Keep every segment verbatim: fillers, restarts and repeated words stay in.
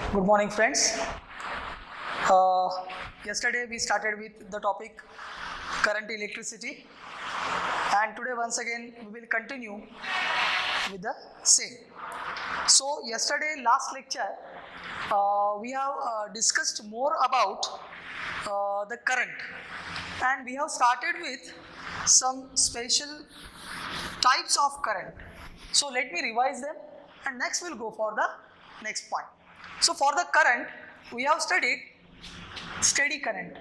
Good morning, friends. Uh, yesterday we started with the topic current electricity, and today once again we will continue with the same. So yesterday last lecture uh, we have uh, discussed more about uh, the current, and we have started with some special types of current. So let me revise them, and next we'll go for the next point. So for the current, we have studied steady current.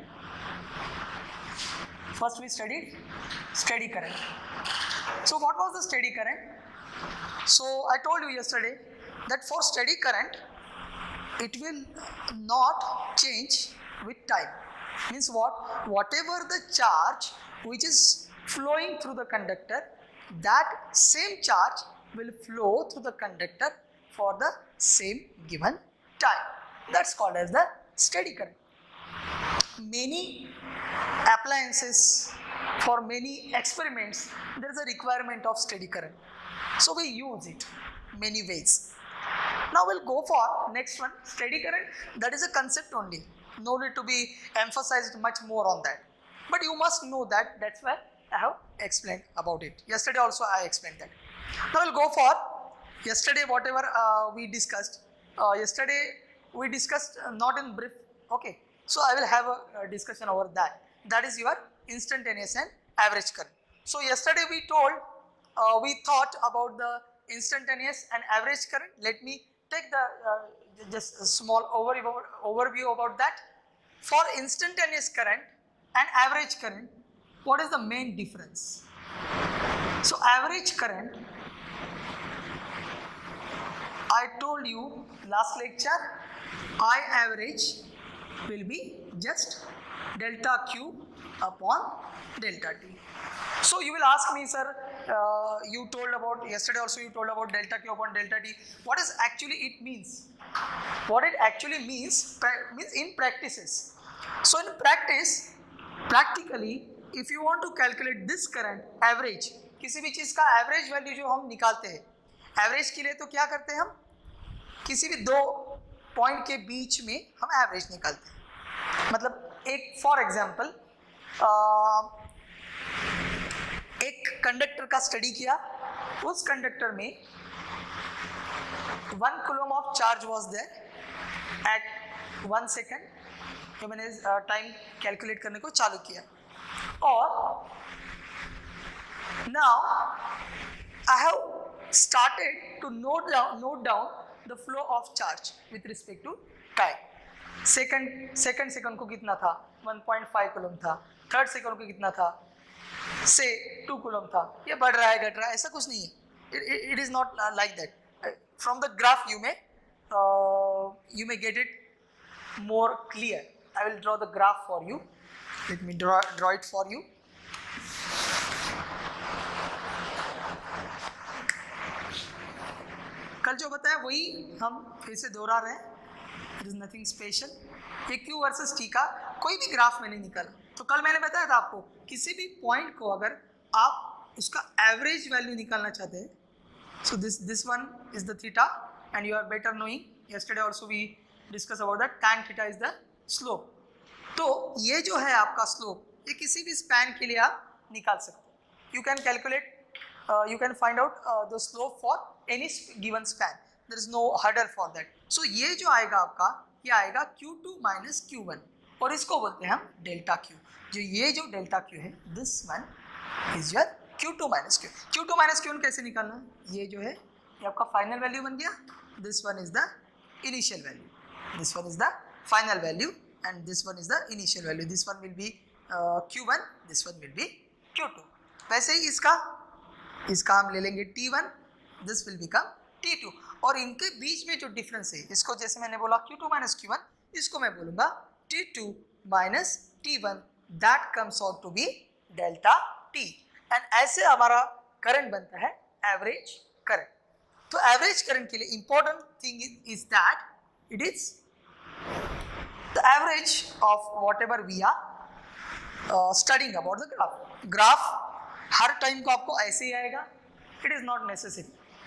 First we studied steady current. So what was the steady current? So I told you yesterday that for steady current, it will not change with time. Means what? Whatever the charge which is flowing through the conductor, that same charge will flow through the conductor for the same given time. That's called as the steady current. Many appliances, for many experiments, there is a requirement of steady current. So we use it many ways. Now we'll go for next one, steady current. That is a concept only. No need to be emphasized much more on that. But you must know that. That's why I have explained about it. Yesterday also I explained that. Now we'll go for yesterday whatever uh, we discussed. Uh, yesterday we discussed uh, not in brief, okay. So I will have a, a discussion over that. That is your instantaneous and average current. So yesterday we told, uh, we thought about the instantaneous and average current. Let me take the uh, just a small overview, overview about that. For instantaneous current and average current, what is the main difference? So average current, I told you last lecture, I average will be just delta Q upon delta T. So you will ask me, sir, uh, you told about, yesterday also you told about delta Q upon delta T. What does actually it means? What it actually means, means in practices. So in practice, practically, if you want to calculate this current average, किसी भी चीज़ का average value जो हम निकालते हैं, average के लिए तो क्या करते हैं हम, किसी भी दो पॉइंट के बीच में हम एवरेज निकालते हैं. मतलब एक फॉर एग्जांपल एक कंडक्टर का स्टडी किया, उस कंडक्टर में one coulomb of charge was there at one second. तो मैंने टाइम कैलकुलेट करने को चालू किया, और now I have started to note down note down the flow of charge with respect to time. Second second second को कितना था, वन पॉइंट फाइव कूलम था. थर्ड सेकंड को कितना था, से टू कूलम था. ये बढ़ रहा है घट रहा है, ऐसा कुछ नहीं है. It is not like that. From the graph you may uh, you may get it more clear. I will draw the graph for you. Let me draw draw it for you. कल जो बताया वही हम फिर से दोहरा रहे हैं. It is nothing special. ये Q वर्सेस T का कोई भी ग्राफ मैंने निकाला, तो कल मैंने बताया था आपको, किसी भी पॉइंट को अगर आप उसका एवरेज वैल्यू निकालना चाहते हैं, so this this one is the theta, and you are better knowing, yesterday also we discuss about that, tan theta is the slope. तो ये जो है आपका स्लोप, ये किसी भी स्पैन के लिए आप निकाल सकते हो. You can calculate, you can find out the slope for any given span. There is no hurdle for that. So ये जो आएगा आपका, ये आएगा Q two minus Q one, और इसको बोलते हैं हम डेल्टा Q. जो ये जो डेल्टा Q है, this one is your Q two minus Q. Q two minus Q one कैसे निकालना है? ये जो है ये आपका फाइनल वैल्यू बन गया. This one is the initial value, this one is the final value, and this one is the initial value. This one will be uh, Q one, this one will be Q two. वैसे ही इसका इसका हम ले लेंगे T one, this will become T two. और इनके बीच में जो डिफरेंस है, इसको जैसे मैंने बोला Q two minus Q one, इसको मैं बोलूँगा T two minus T one. That comes out to be delta T. and ऐसे हमारा करंट बनता है एवरेज करंट. तो एवरेज करंट के लिए important thing is that it is the average of whatever we are uh, studying about the graph. graph हर time को आपको ऐसे ही आएगा, it is not necessary.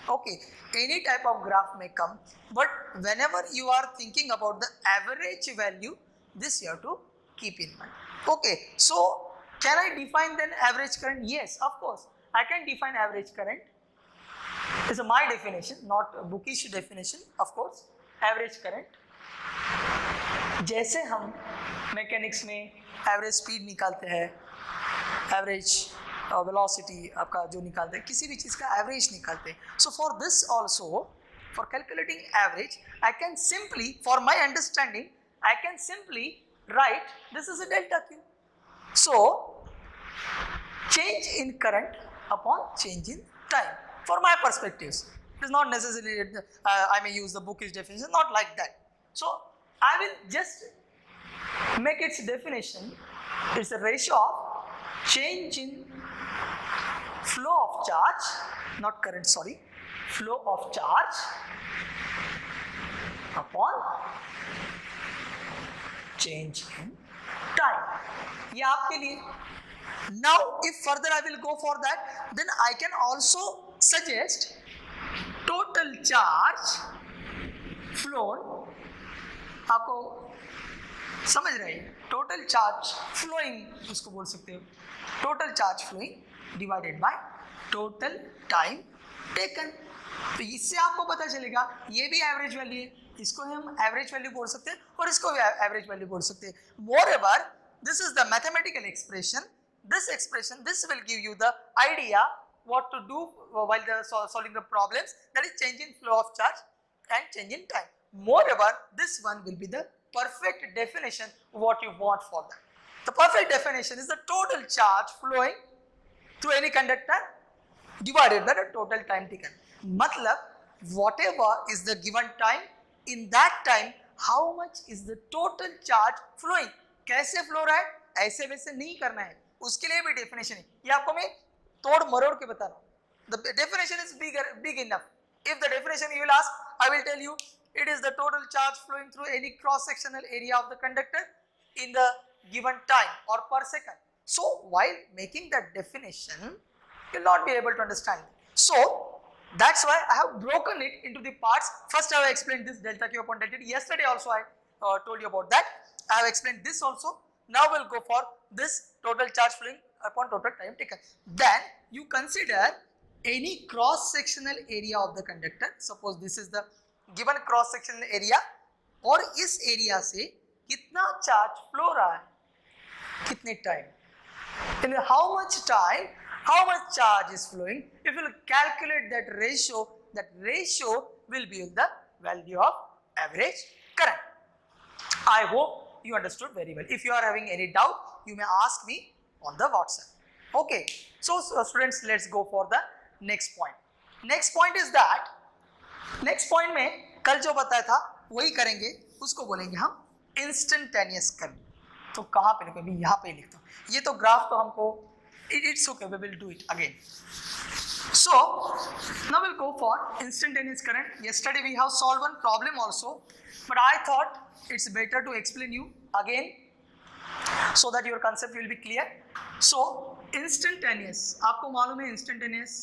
Okay, any type of graph may come, but whenever you are thinking about the average value, this you have to keep in mind. Okay, so can I define then average current? Yes, of course, I can define average current. This is my definition, not a bookish definition, of course. Average current, जैसे हम mechanics में average speed निकालते हैं, average velocity आपका जो निकालते हैं, किसी भी चीज़ का एवरेज निकालते हैं. So for this also, for calculating average, I can simply, for my understanding, I can simply write this is a delta Q. So change in current upon change in time. For my perspectives, it is not necessarily uh, I may use the bookish definition, not like that. So I will just make its definition. It's a ratio of change in flow of charge, not current, sorry, flow of charge upon change in time. ये आपके लिए. Now if further I will go for that, then I can also suggest total charge flown. आपको समझ रहे हैं, total charge flowing उसको बोल सकते हो, total charge flowing divided by total time taken. तो इससे आपको पता चलेगा ये भी एवरेज वैल्यू है, इसको हम एवरेज वैल्यू बोल सकते हैं और इसको भी एवरेज वैल्यू बोल सकते हैं. Moreover, this is the mathematical expression. This expression, this will give you the idea what to do while the solving the problems, that is change in flow of charge and change in time. Moreover, this one will be the perfect definition what you want for that. The perfect definition is the total charge flowing through any conductor divided by the total time taken. Matlab, whatever is the given time, in that time how much is the total charge flowing. कैसे flow रहा है, ऐसे वैसे नहीं करना है, उसके लिए भी डेफिनेशन है. ये आपको मैं तोड़ मरोड़ के बता रहा हूँ. The definition is big, big enough. If the definition you will ask, I will tell you it is the total charge flowing through any cross-sectional area of the conductor in the given time or per second. So while making that definition, you will not be able to understand it. So that's why I have broken it into the parts. First I have explained this delta Q upon delta T. Yesterday also I uh, told you about that. I have explained this also. Now we'll go for this total charge flowing upon total time taken. Then you consider any cross-sectional area of the conductor. Suppose this is the given cross-sectional area, और इस area से कितना charge flow रहा है, कितने time, in how much time, how much charge is flowing. If you calculate that ratio, that ratio will be the value of average current. I hope you understood very well. If you are having any doubt, you may ask me on the WhatsApp. Okay, so, so students, let's go for the next point. Next point is that, next point में कल जो बताया था वही करेंगे, उसको बोलेंगे हम instantaneous current. तो कहाँ पे लिखो, मैं यहाँ पे लिखता हूँ. ये तो ग्राफ तो हमको, it's okay, we will do it again. So now we'll go for instantaneous current. Yesterday we have solved one problem also, but I thought it's better to explain you again so that your concept will be clear. So instantaneous, आपको मालूम है instantaneous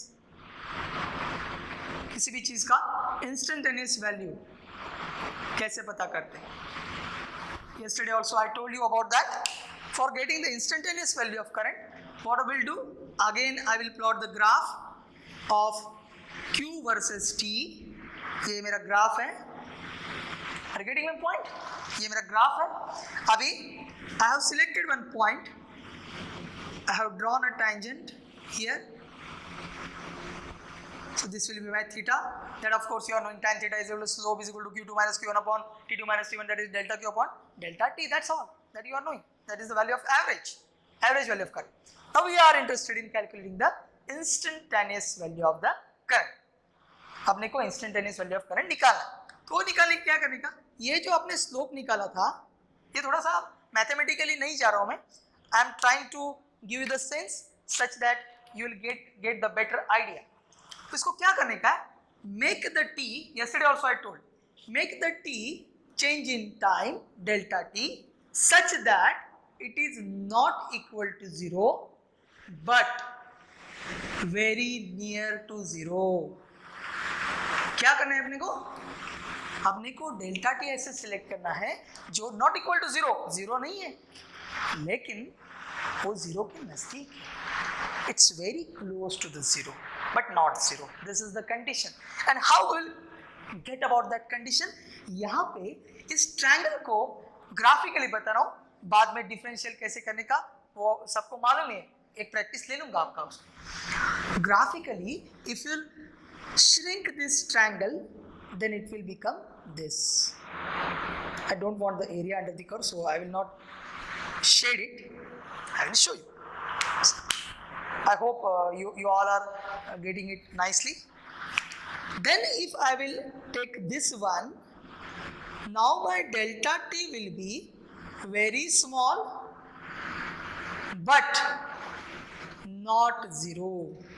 किसी भी चीज का instantaneous value कैसे पता करते हैं. Yesterday also I told you about that. For getting the instantaneous value of current, what I will do, again I will plot the graph of Q versus T. ये मेरा ग्राफ है. Are you getting my point? ये मेरा graph है. अभी I have selected one point. I have drawn a tangent here. So this will be my theta. That of course you are knowing tan theta is equal to slope is equal to Q two minus Q one upon T two minus T one, that is delta Q upon delta T. That's all that you are knowing. That is the value of average, average value of current. Now we are interested in calculating the instantaneous value of the current. अपने को instantaneous value of current निकालना. तो निकालने क्या करने का, ये जो आपने slope निकाला था, ये थोड़ा सा mathematically नहीं जा रहा हूँ मैं. I am trying to give you the sense such that you will get get the better idea. तो इसको क्या करने का है, make the t, yesterday also I told, make the t change in time delta t such that it is not equal to zero but very near to zero. क्या करना है अपने को? अपने को डेल्टा टी ऐसे सिलेक्ट करना है जो not equal to zero, zero नहीं है लेकिन वो जीरो के नजदीक है, it's very close to the zero but not zero. This is the condition. And how will get about that condition? यहाँ पे इस ट्रायंगल को ग्राफिकली बता रहा हूँ, बाद में डिफरेंशियल कैसे करने का वो सबको मालूम है, एक प्रैक्टिस ले लूंगा आपका उसको. Graphically if you shrink this triangle then it will become this. I don't want the area under the curve, so I will not shade it. I will show you. I hope uh, you, you all are uh, getting it nicely. Then if I will take this one, now my delta t will be very small but not zero.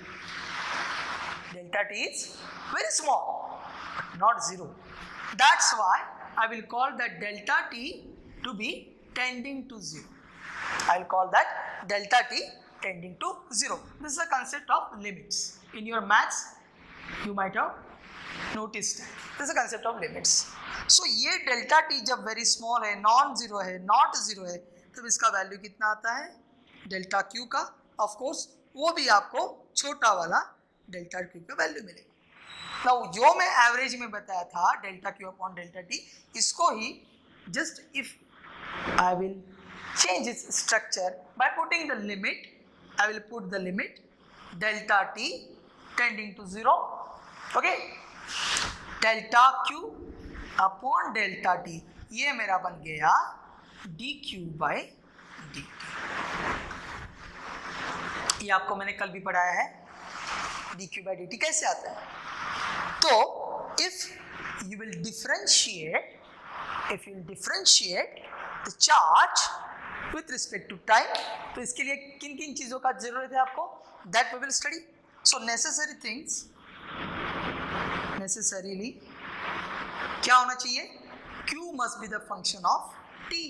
Delta t is very small but not zero. That's why I will call that delta t to be tending to zero. I will call that delta t tending to zero. This is a concept of limits. In your maths you might have noticed that. This is a concept of limits. So ये delta t जब very small है, non zero है, not zero है, तब इसका value कितना आता है? delta q का. Of course वो भी आपको छोटा वाला डेल्टा क्यू का वैल्यू मिलेगा. नाउ जो मैं एवरेज में बताया था delta Q upon delta T, इसको ही just if I will change its structure by putting the limit, I will put the limit delta T tending to zero. Okay, delta Q upon delta T, ये मेरा बन गया d q by d t. ये आपको मैंने कल भी पढ़ाया है. D q by D T कैसे आता है? तो if you will differentiate if you differentiate the charge with respect to time, तो इसके लिए किन किन चीजों का जरूरत है आपको? That we will study. So necessary things, necessarily क्या होना चाहिए? Q must be the function of T.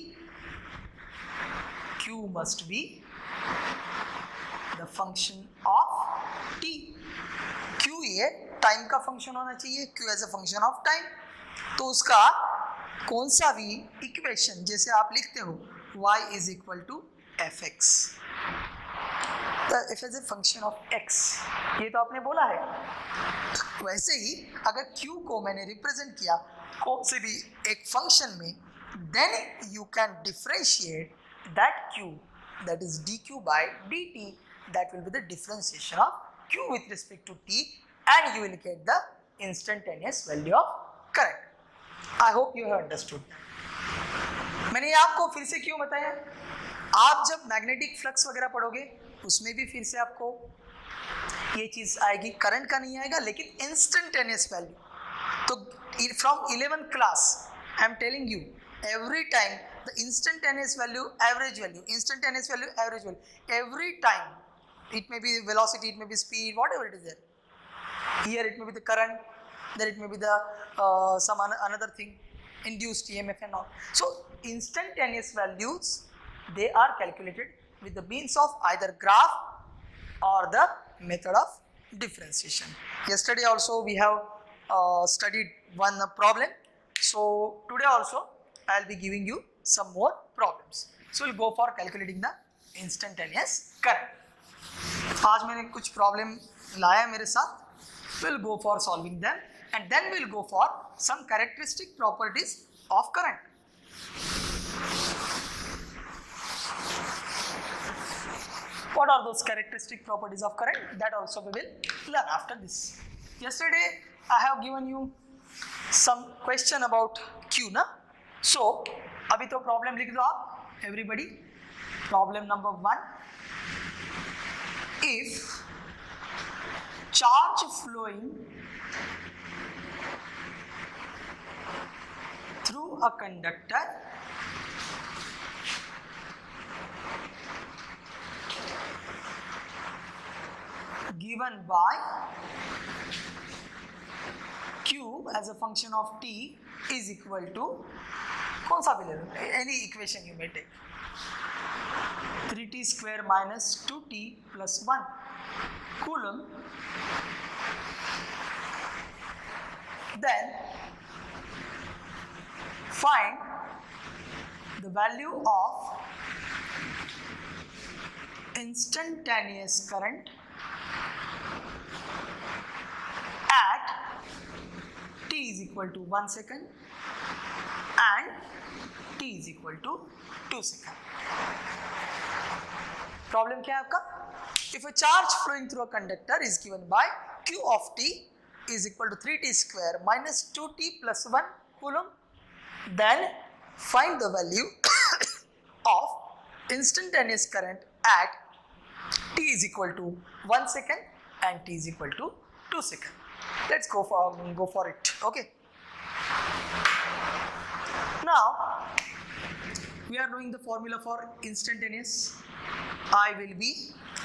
Q must be the function of T. Q ये टाइम का फंक्शन होना चाहिए, Q as a function of time. तो उसका कौन सा भी इक्वेशन जैसे आप लिखते हो y is equal to f x, f as a function of x, ये तो आपने बोला है. वैसे ही अगर Q को मैंने रिप्रेजेंट किया कौन से भी एक फंक्शन में, then you can differentiate that Q, that is dq by dt, that will be the differentiation of Q with respect to T, and you will get the instantaneous value of current. I hope you have understood. मैंने आपको फिर से क्यों बताया? आप जब magnetic flux वगैरह पढ़ोगे उसमें भी फिर से आपको ये चीज आएगी, करंट का नहीं आएगा लेकिन इंस्टेंटेनियस वैल्यू. तो from eleventh class I am telling you every time the instantaneous value, average value, instantaneous value, average value, every time it may be velocity, it may be speed, whatever it is there. Here it may be the current, there it may be the uh, some another thing, induced E M F and all. So instantaneous values, they are calculated with the means of either graph or the method of differentiation. Yesterday also we have uh, studied one problem. So today also I'll be giving you some more problems. So we'll go for calculating the instantaneous current. आज मैंने कुछ problem लाया मेरे साथ. We'll go for solving them and then we'll go for some characteristic properties of current. What are those characteristic properties of current? That also we will learn after this. Yesterday I have given you some question about Q, na? So अभी तो problem लिख दो आप everybody. Problem number one, if charge flowing through a conductor given by Q as a function of T is equal to, कौन सा भी ले लो, any equation you may take, three t square minus two t plus one coulomb then find the value of instantaneous current at t is equal to one second and t is equal to two second. Problem क्या है आपका? If a charge flowing through a conductor is given by q of t is equal to three t square minus two t plus one coulomb, then find the value of instantaneous current at t is equal to one second and t is equal to two second. Let's go for go for it. Okay. Now we are knowing the formula for instantaneous. I will be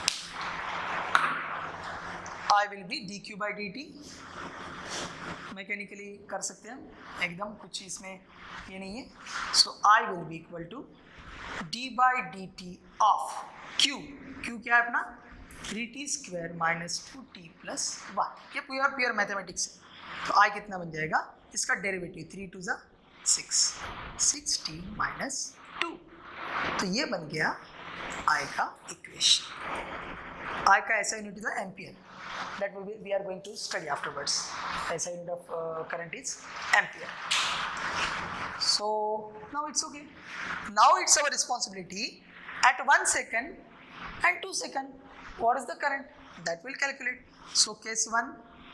I will be dq by dt. Mechanically कर सकते हैं एकदम, कुछ इसमें ये नहीं है. सो I will be equal to d by dt of q. q क्या है अपना? Three t square minus two t plus one. ये प्योर प्योर मैथमेटिक्स है. तो I कितना बन जाएगा? इसका डेरिवेटिव थ्री टू ज़ा six, six t minus two. तो ये बन गया I का इक्वेशन. I का ऐसा यूनिट था ampere. That will be, we are going to study afterwards. S I unit of uh, current is ampere. So now it's okay. Now it's our responsibility at one second and two second. What is the current? That will calculate. So case one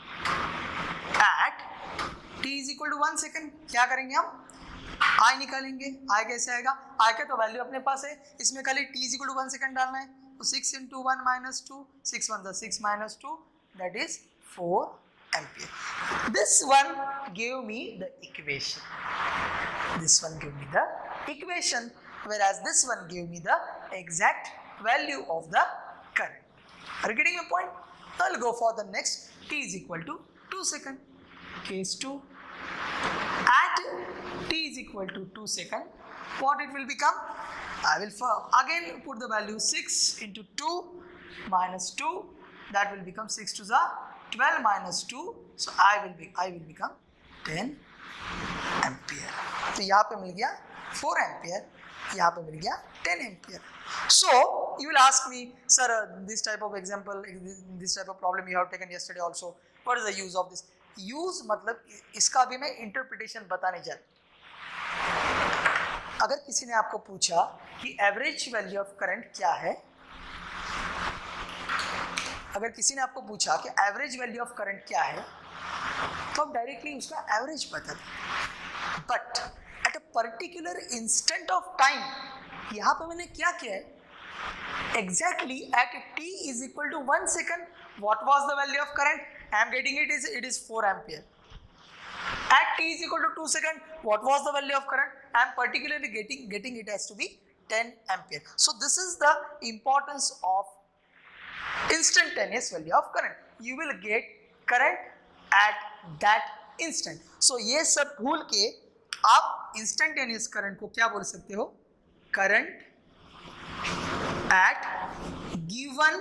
at t is equal to one second. क्या करेंगे हम? I निकालेंगे. I कैसे आएगा? I का तो value अपने पास है. इसमें खाली t is equal to one second डालना है. तो six into one minus two. Six one is six minus two. That is four ampere. This one gave me the equation. This one gave me the equation, whereas this one gave me the exact value of the current. Are you getting my point? Now I'll go for the next. T is equal to two second. Case two. At t is equal to two second, what it will become? I will again put the value six into two minus two. That will become six to the twelve minus two. So I will be I will become ten ampere. तो यहाँ पे मिल गया four ampere, यहाँ पे मिल गया ten ampere. So you will ask me, sir, uh, this type of example, this type of problem you have taken yesterday also. What is the use of this? Use मतलब इसका भी मैं interpretation बताने जा रहा. अगर किसी ने आपको पूछा कि average value of current क्या है, अगर किसी ने आपको पूछा कि एवरेज वैल्यू ऑफ करंट क्या है, तो आप डायरेक्टली उसका एवरेज बता दें. But at a particular instant of time, यहाँ पे मैंने क्या किया है? Exactly at t is equal to one second, what was the value of current? I am getting it is it is four ampere. At t is equal to two second, what was the value of current? I am particularly getting getting it has to be ten ampere. So this is the importance of instantaneous value of current. You will get current at that instant. So ये सब भूल के आप instantaneous current को क्या बोल सकते हो? Current at given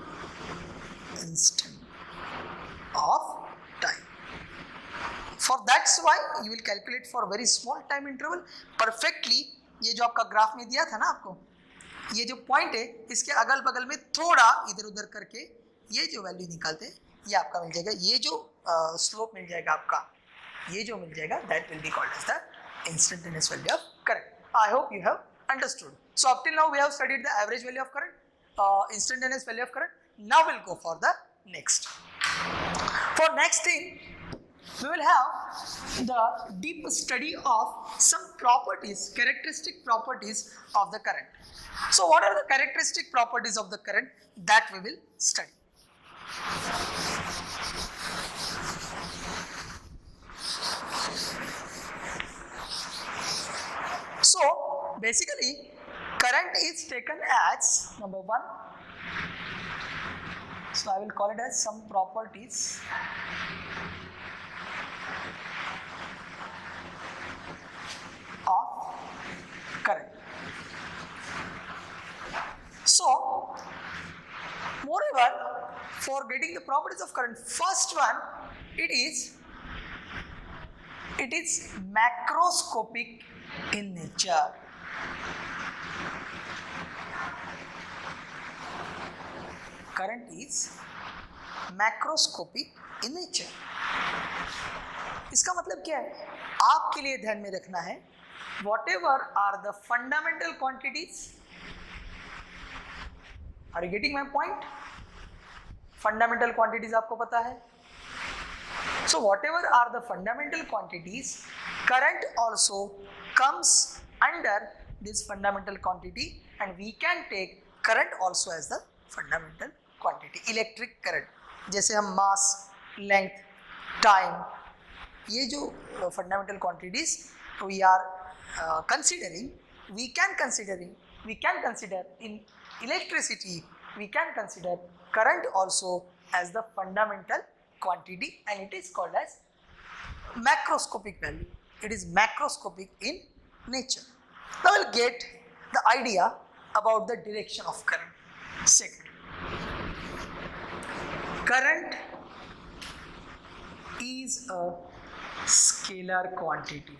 instant of time. For that's why you will calculate for very small time interval perfectly. ये जो आपका ग्राफ में दिया था ना आपको, ये जो पॉइंट है इसके अगल बगल में थोड़ा इधर उधर करके ये जो वैल्यू निकालते हैं ये आपका मिल जाएगा. ये जो स्लोप uh, मिल जाएगा आपका, ये जो मिल जाएगा, that will be called as the instantaneous value of current. I hope you have understood. So up till now we have studied the average value of current, instantaneous value of current. Now will go for the next. For next thing we will have the deep study of some properties, characteristic properties of the current. So what are the characteristic properties of the current that we will study? So basically current is taken as number one. So I will call it as some properties current. So moreover, for getting the properties of current, first one, it is it is macroscopic in nature. Current is macroscopic in nature. इसका मतलब क्या है? आपके लिए ध्यान में रखना है, whatever are the fundamental quantities, are you getting my point? Fundamental quantities आपको पता है. So whatever are the fundamental quantities, current also comes under this fundamental quantity, and we can take current also as the fundamental quantity. Electric current, जैसे हम mass, length, time, ये जो fundamental quantities we are uh, considering, we can considering, we can consider in electricity, we can consider current also as the fundamental quantity, and it is called as macroscopic value. It is macroscopic in nature. Now we'll get the idea about the direction of current. Second, current is a scalar quantity.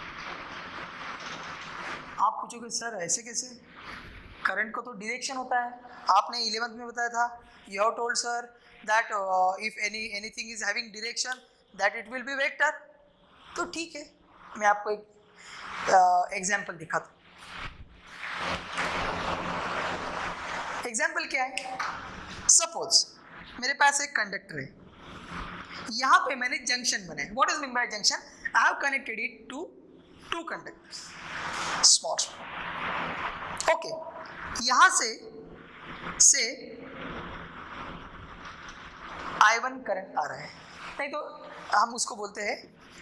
आप पूछोगे sir ऐसे कैसे? Current को तो direction होता है. आपने eleventh में बताया था, you have told sir that uh, if any anything is having direction that it will be vector. तो ठीक है, मैं आपको एक एग्जाम्पल uh, दिखाता हूँ. एग्जाम्पल क्या है? सपोज मेरे पास एक कंडक्टर है, यहाँ पे मैंने जंक्शन बनाया. What is mean by junction? I have connected it to two conductors, small. Okay, यहाँ से से आई वन करंट आ रहा है, नहीं तो हम उसको बोलते हैं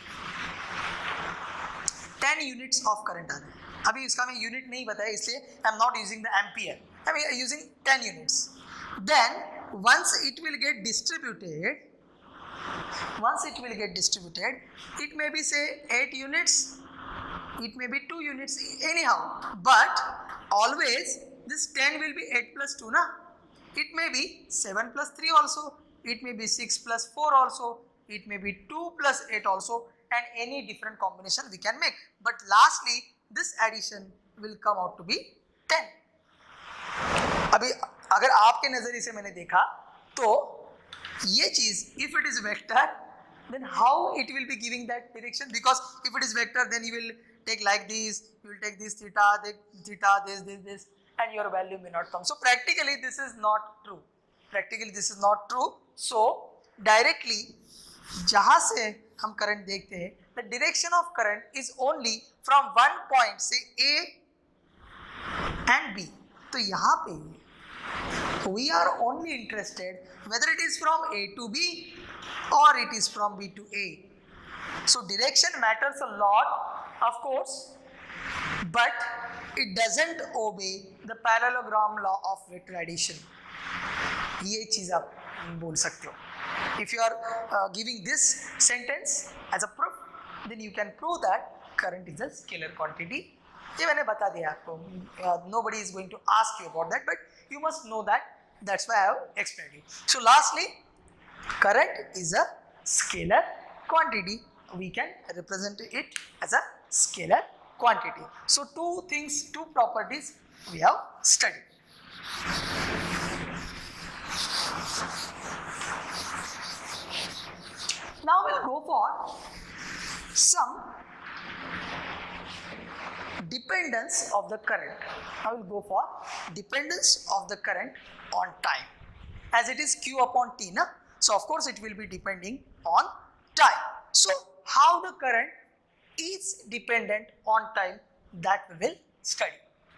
टेन यूनिट्स ऑफ करंट आ रहा है. अभी इसका मैं यूनिट नहीं बताया, इसलिए I am not using the ampere, I am using ten units. Then once it will get distributed, once it will get distributed, it may be say eight units, it may be two units, anyhow, but always this ten will be eight plus two, na? It may be seven plus three also, it may be six plus four also, it may be two plus eight also, and any different combination we can make, but lastly this addition will come out to be ten. अभी अगर आपके नजरिए से मैंने देखा तो ये चीज, if it is vector, then how it will be giving that direction? Because if it is vector, then you will take like this, you will take this theta, theta, this, this, this, and your value may not come. So practically this is not true. Practically this is not true. So directly जहाँ से हम current देखते हैं, the direction of current is only from one point, say A and B. तो यहाँ पे we are only interested whether it is from A to B or it is from B to A. So direction matters a lot, of course, but it doesn't obey the parallelogram law of vector addition. ये चीज आप बोल सकते हो. If you are uh, giving this sentence as a proof, then you can prove that current is a scalar quantity. ये मैंने बता दिया आपको. uh, nobody is going to ask you about that, but you must know that. That's why I have explained it. So lastly, current is a scalar quantity. We can represent it as a scalar quantity. So two things, two properties we have studied. Now we'll go for some dependence of the current. I will go for dependence of the current on time, as it is Q upon T, na? So of course it will be depending on time. So how the current is dependent on time, that we will study.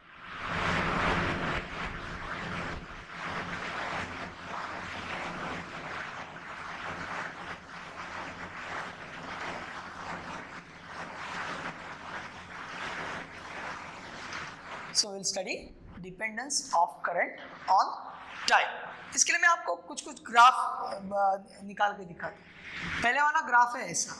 So we'll study dependence of current on time. इसके लिए मैं आपको कुछ कुछ graph निकाल के दिखाता हूँ. पहले वाला ग्राफ है ऐसा.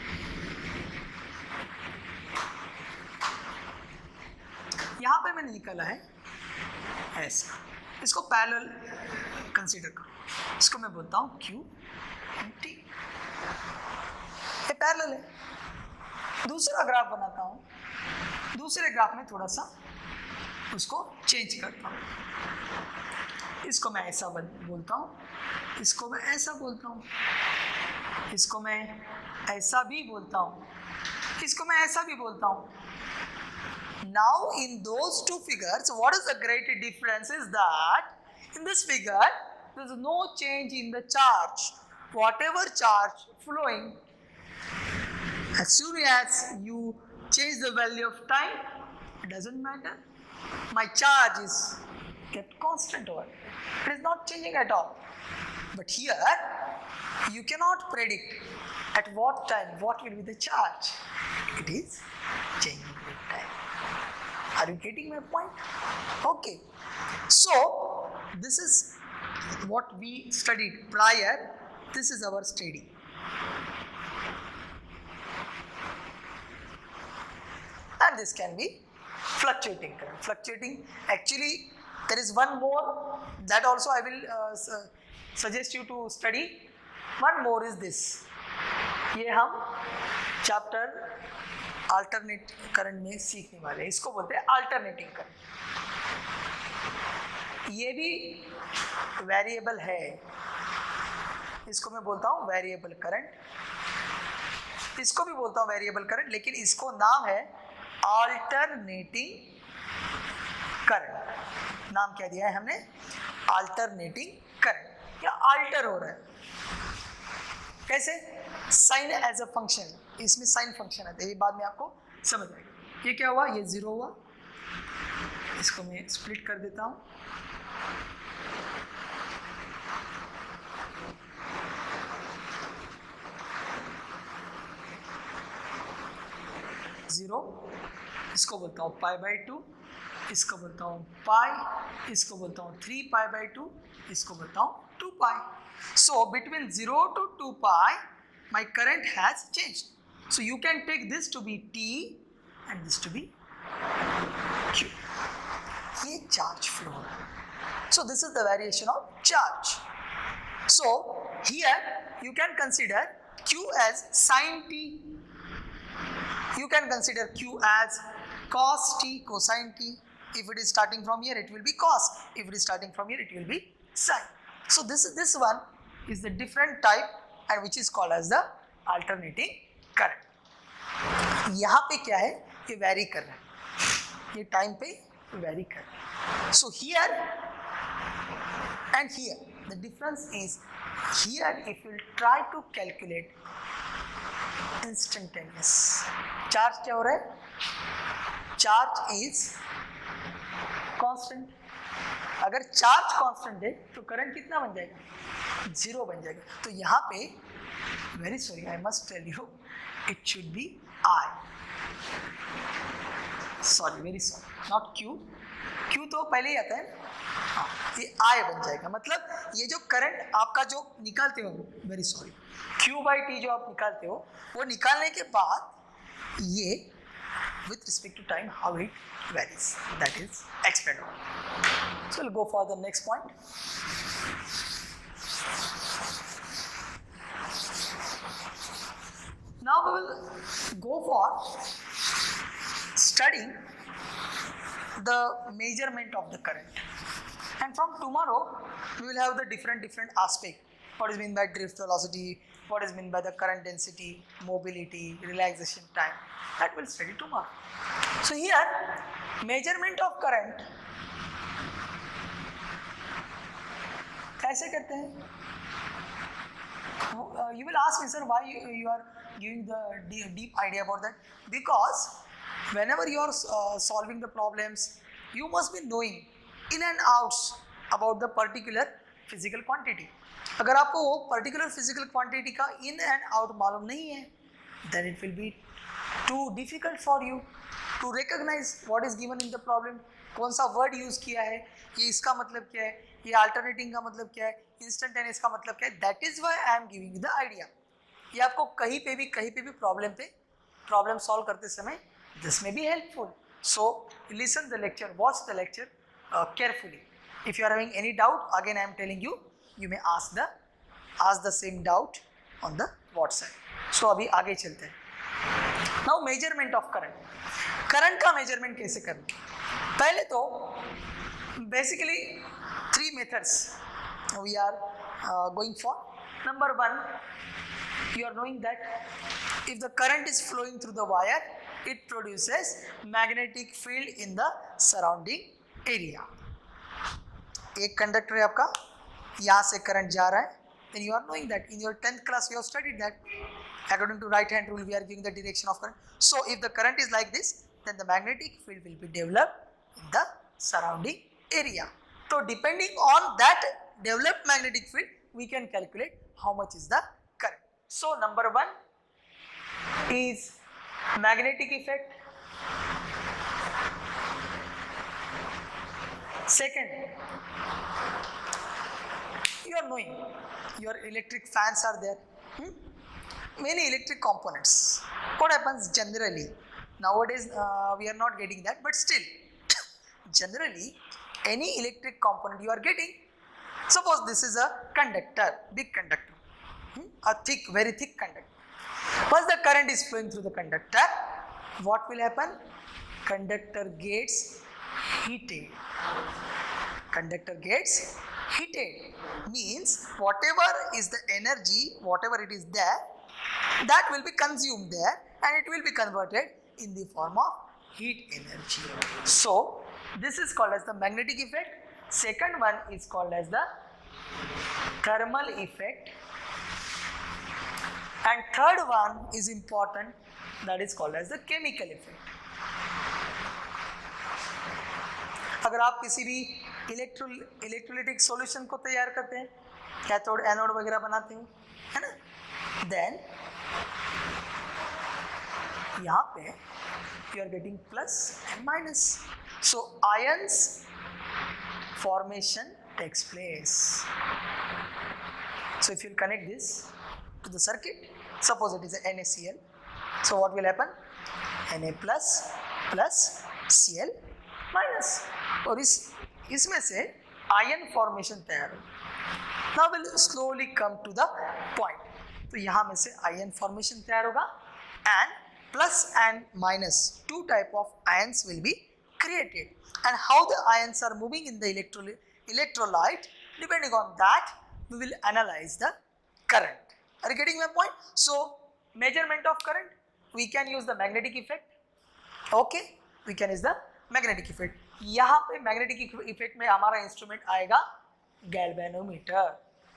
यहाँ पे मैंने निकाला है ऐसा. इसको पैरेलल कंसीडर करो. इसको मैं बोलता हूँ Q and T. ये पैरेलल है. दूसरा ग्राफ बनाता हूँ, दूसरे ग्राफ में थोड़ा सा उसको चेंज करता हूँ। इसको मैं ऐसा बोलता हूँ, इसको मैं ऐसा बोलता हूँ, इसको मैं ऐसा भी बोलता हूँ, इसको मैं ऐसा भी बोलता हूँ। Now in those two figures, what is the great difference is that in this figure there is no change in the charge. Whatever charge flowing, as soon as you change the value of time, it doesn't matter. My charge is kept constant over. It is not changing at all. But here, you cannot predict at what time what will be the charge. It is changing with time. Are you getting my point? Okay. So, this is what we studied prior. This is our study. And this can be fluctuating current. Fluctuating, actually, there is one more that also I will uh, su suggest you to study. One more is this. ये हम chapter alternate current में सीखने वाले हैं. इसको बोलते हैं alternating current. ये भी variable है. इसको मैं बोलता हूँ variable current. इसको भी बोलता हूँ variable current, लेकिन इसको नाम है alternating current. नाम क्या दिया है हमने? alternating current. या alter हो रहा है. कैसे? साइन एज अ फंक्शन, इसमें साइन फंक्शन आता है, ये बाद में आपको समझ आएगा. ये क्या हुआ? ये जीरो हुआ. इसको मैं स्प्लिट कर देता हूँ. जीरो, इसको बोलता हूँ पाई बाई टू, इसको बोलता हूँ पाई, इसको बोलता हूँ थ्री पाई बाई टू, इसको बोलता हूँ two pi. So between zero to two pi, my current has changed. So you can take this to be T and this to be Q. ये charge flow. So this is the variation of charge. So here you can consider Q as sin T. You can consider Q as cos T, cosine T. If it is starting from here, it will be cos. If it is starting from here, it will be sin. So this is this one is the different type and which is called as the alternating current. यहाँ पे क्या है? ये vary कर रहा है. ये time पे vary कर रहा है. So here and here the difference is here if you try to calculate instantaneous charge क्या हो रहा है? Charge is constant. अगर चार्ज कांस्टेंट है तो करंट कितना बन जाएगा? जीरो बन जाएगा. तो यहाँ पे very sorry I must tell you it should be I. Sorry, very sorry, not Q. Q तो पहले ही आता है. हाँ, ये आई बन जाएगा. मतलब ये जो करंट आपका जो निकालते हो, very sorry, Q by T जो आप निकालते हो, वो निकालने के बाद ये with respect to time how it varies, that is explained on. So we'll go for the next point. Now we will go for studying the measurement of the current, and from tomorrow we will have the different different aspect. What is meant by drift velocity, what is meant by the current density, mobility, relaxation time, that we'll study tomorrow. So here measurement of current कैसे करते हैं? Uh, you will ask me, sir, why you, you are giving the deep, deep idea about that? Because whenever you are uh, solving the problems, you must be knowing in and outs about the particular physical quantity. अगर आपको वो particular physical quantity का in and out मालूम नहीं है, then it will be too difficult for you to recognize what is given in the problem. कौन सा word use किया है, ये इसका मतलब क्या है, ये alternating का मतलब क्या है, instantaneous का मतलब क्या है. That is why I am giving you the idea. ये आपको कहीं पे भी कहीं पे भी problem पे problem solve करते समय this may be helpful. So listen the lecture, watch the lecture uh, carefully. If you are having any doubt, again I am telling you, you may ask the ask the same doubt on the WhatsApp. So अभी आगे चलते हैं. Now measurement of current, current का measurement कैसे करें? पहले तो basically three methods we are going for. Number one, you are knowing that if the current is flowing through the wire, it produces magnetic field in the surrounding area. एक conductor है आपका, यहाँ से current जा रहा है, then you are knowing that in your tenth class you have studied that according to right hand rule we are giving the direction of current. So if the current is like this, then the magnetic field will be developed in the surrounding area. So depending on that developed magnetic field, we can calculate how much is the current. So number one is magnetic effect. Second, you are knowing your electric fans are there. Hmm? Many electric components. What happens generally? Nowadays uh, we are not getting that, but still generally any electric component you are getting. Suppose this is a conductor, big conductor. A thick, very thick conductor. Once the current is flowing through the conductor, what will happen? Conductor gets heated. Conductor gets heated means whatever is the energy, whatever it is there, that will be consumed there and it will be converted in the form of heat energy. So this is called as the magnetic effect. Second one is called as the thermal effect. And third one is important, that is called as the chemical effect. अगर आप किसी भी electro electrolytic solution को तैयार करते हैं, cathode anode वगैरह बनाते हैं, है ना, देन यहाँ पे you are getting plus and minus. So ions formation takes place. So if you connect this to the circuit, suppose it is a NaCl, so what will happen? Na plus plus Cl minus, और इस इसमें से ion formation तैयार हो. Now we'll slowly come to the point. तो यहाँ में से आयन फॉर्मेशन तैयार होगा and plus and minus two type of ions will be created, and how the ions are moving in the electro electrolyte, depending on that we will analyze the current. Are you getting my point? So measurement of current, we can use the magnetic effect. Okay, we can use the magnetic effect. यहाँ पे magnetic effect में हमारा instrument आएगा galvanometer.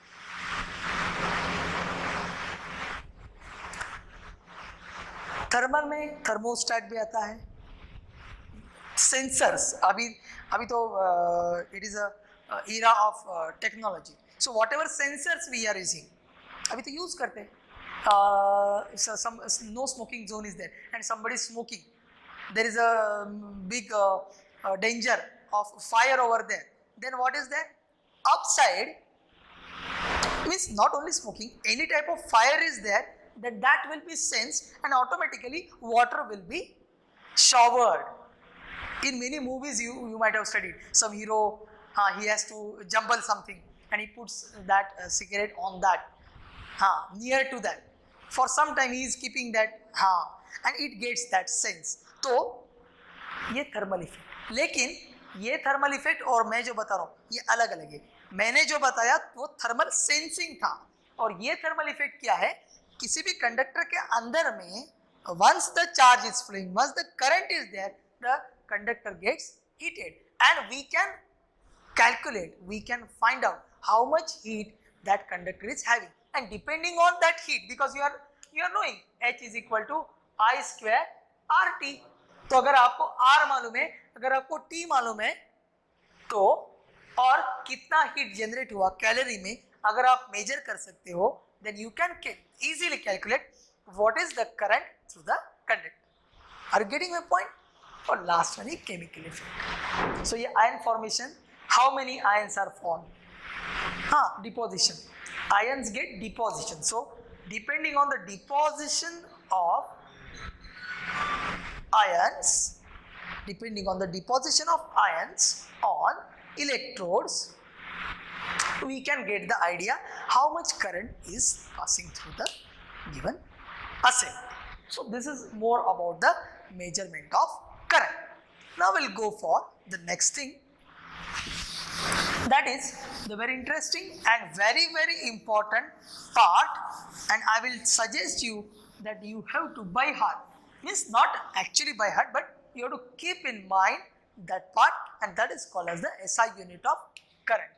Thermal में thermostat भी आता है. Sensors, अभी अभी तो it is a era of uh, technology. So whatever sensors we are using, अभी तो यूज करते हैं. uh, so some no smoking zone is there and somebody is smoking, there is a big uh, uh, danger of fire over there. Then what is there? Upside means not only smoking, any type of fire is there, that that will be sensed and automatically water will be showered. In many movies you you might have studied, some hero uh, he has to jumble something and he puts that uh, cigarette on that uh, near to that. For some time he is keeping that uh, and it gets that sense. तो ये thermal effect. लेकिन ये thermal effect और मैं जो बता रहा हूँ ये अलग अलग है. मैंने जो बताया वो थर्मल सेंसिंग था, और ये थर्मल इफेक्ट क्या है? किसी भी कंडक्टर के अंदर में once the charge is flowing, once the current is there, the conductor gets heated and we can calculate, we can find out how much heat that conductor is having, and depending on that heat, because you are you are knowing H is equal to I square R T. तो अगर आपको R मालूम है, अगर आपको T मालूम है, तो और कितना हीट जनरेट हुआ कैलोरी में अगर आप मेजर कर सकते हो, then you can easily calculate what is the current through the conductor. Are you getting my point? और last one is chemical effect. So ये ion formation, how many ions are formed? हाँ, deposition. Ions get deposition. So depending on the deposition of ions, depending on the deposition of ions on electrodes, we can get the idea how much current is passing through the given assembly. So this is more about the measurement of current. Now we'll go for the next thing. That is the very interesting and very very important part, and I will suggest you that you have to by heart, means not actually by heart, but you have to keep in mind that part, and that is called as the S I unit of current.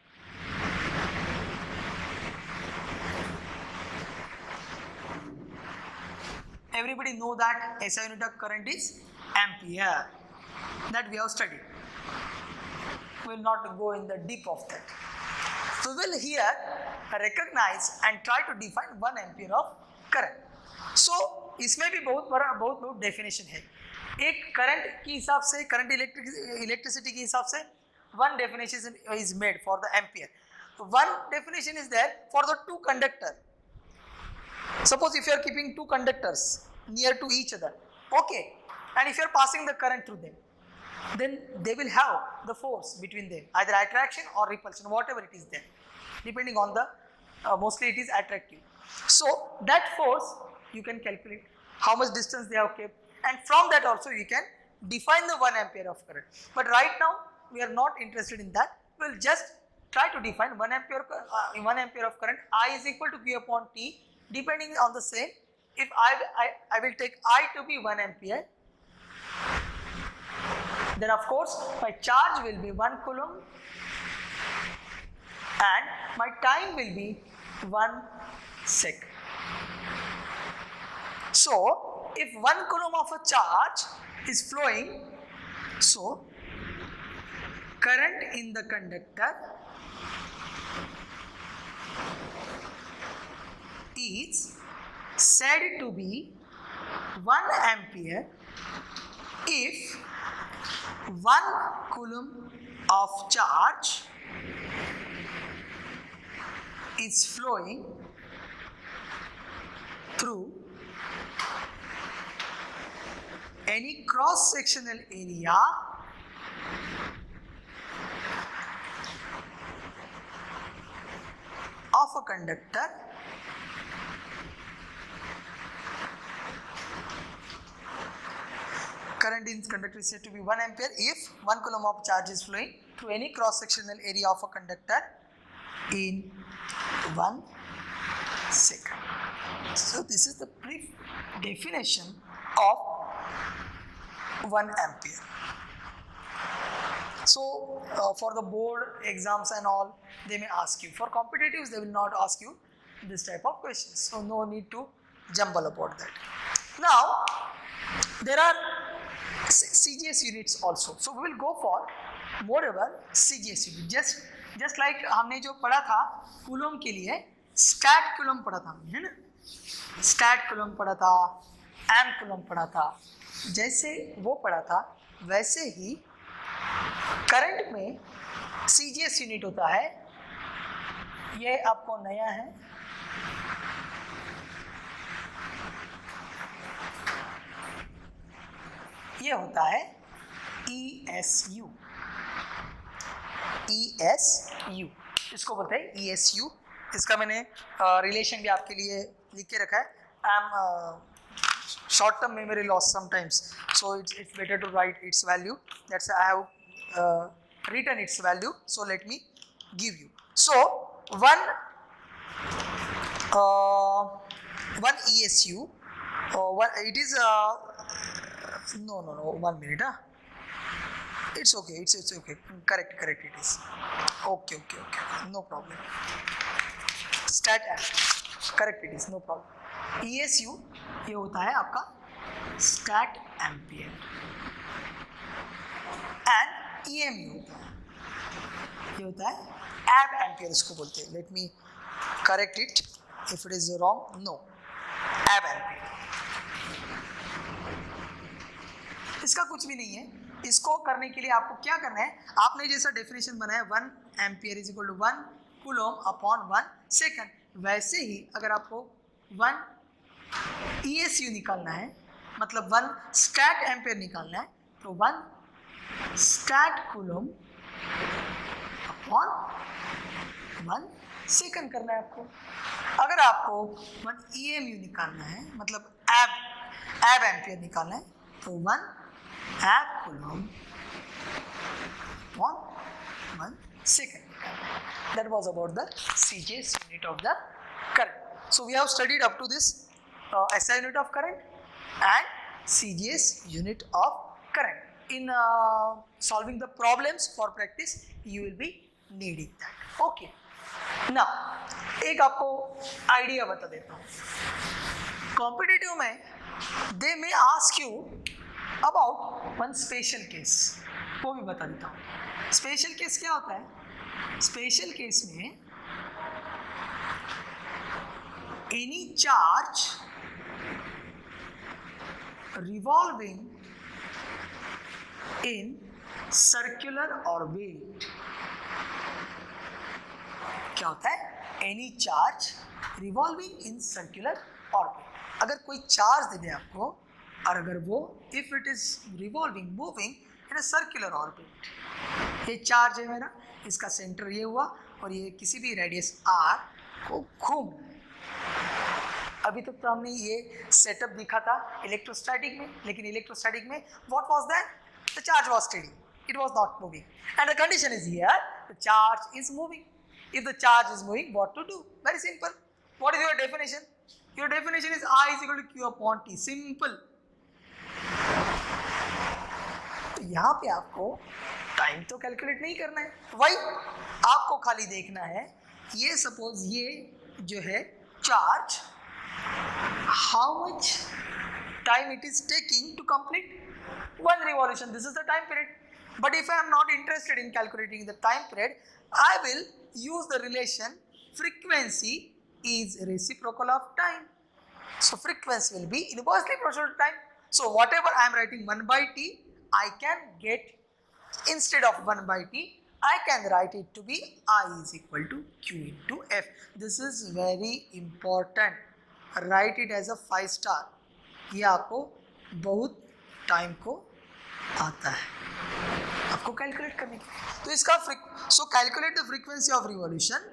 Everybody know that S I unit of current is ampere, that we have studied. We will not go in the deep of that. So we will here recognize and try to define one ampere of current. So इसमें भी बहुत बड़ा बहुत बहुत definition है. एक current के हिसाब से, करंट इलेक्ट्रिसिटी के हिसाब से one definition is made for the ampere. So one definition is there for the two conductor. Suppose if you are keeping two conductors near to each other, okay, and if you are passing the current through them, then they will have the force between them, either attraction or repulsion, whatever it is there, depending on the, uh, mostly it is attractive. So that force you can calculate how much distance they have kept, and from that also you can define the one ampere of current. But right now we are not interested in that. We will just try to define one ampere, uh, one ampere of current. I is equal to Q upon T, depending on the same. If I, I, I will take I to be one ampere, then of course my charge will be one coulomb and my time will be one second. So if one coulomb of a charge is flowing, so current in the conductor is said to be one ampere if one coulomb of charge is flowing through any cross-sectional area of a conductor current in conductor is said to be one ampere if one coulomb of charge is flowing through any cross-sectional area of a conductor in one second. So this is the brief definition of one ampere. So uh, for the board exams and all, they may ask you. For competitives, they will not ask you this type of questions. So no need to jumble about that. Now there are C G S units also. So we will go for moreover C G S unit. Just just like हमने जो पढ़ा था coulomb के लिए stat coulomb पढ़ा था, है ना? स्टैट कूलम पढ़ा था, एम्प कूलम पढ़ा था. जैसे वो पढ़ा था वैसे ही करंट में C G S यूनिट होता है. ये आपको नया है. ये होता है E S U. E S U इसको बोलते हैं E S U. इसका मैंने रिलेशन uh, भी आपके लिए लिख के रखा है. I am short term memory loss sometimes, so it's, it's better to write its value. That's I have uh, written its value, so let me give you. So one uh, one E S U, uh, one, it is uh, no no no one minute huh? It's okay, it's, it's okay, correct correct it is okay okay okay no problem. Stat amp, correct it is, no problem. E S U ये होता है आपका stat ampere and E M U होता है, ये होता है एब एम्पियर इसको बोलते हैं. Let me correct it if it is wrong. No, ab ampere. इसका कुछ भी नहीं है. इसको करने के लिए आपको क्या करना है, आपने जैसा डेफिनेशन बनाया one ampere is equal to one coulomb upon one second, वैसे ही अगर आपको वन E S U निकालना है, मतलब वन स्टैट एम्पियर निकालना है, तो one stat coulomb upon one second करना है आपको. अगर आपको वन E M U निकालना है, मतलब एब एब एम्पियर निकालना है तो one ab coulomb one one second. That was about the C G S unit of the current. So we have studied up to this uh, S I unit of current and C G S unit of current. In uh, solving the problems for practice, you will be needing that. Okay. Now, एक आपको idea बता देता हूँ. Competitive में they may ask you about one special case. वो भी बता देता हूँ. Special case क्या होता है? Special case में any charge revolving in circular orbit. क्या होता है? Any charge revolving in circular orbit. अगर कोई चार्ज दे दे आपको और अगर वो if it is revolving moving in a circular orbit, ये चार्ज है मेरा, इसका सेंटर ये हुआ और ये किसी भी रेडियस r को घूम. अभी तक तो हमने ये सेटअप दिखा था इलेक्ट्रोस्टैटिक में, लेकिन इलेक्ट्रोस्टैटिक में what was that? The charge was steady, it was not moving and the condition is here the charge is moving. If the charge is moving what to do? Very simple. What is your definition? Your definition is I is equal to Q upon T. Simple. तो यहाँ पे आपको time तो calculate नहीं करना है, वही आपको खाली देखना है. ये सपोज ये जो है charge, how much time it is taking to complete one revolution. This is the time period. But if I am not interested in calculating the time period, I will use the relation frequency is reciprocal of time. So frequency will be inversely proportional to time. So whatever I am writing one by T, I can get, instead of one by T, I can write it to be I is equal to Q into F. This is very important. Write it as a five star. ये आपको बहुत time को आता है आपको calculate करने की. तो इसका so calculate the frequency of revolution.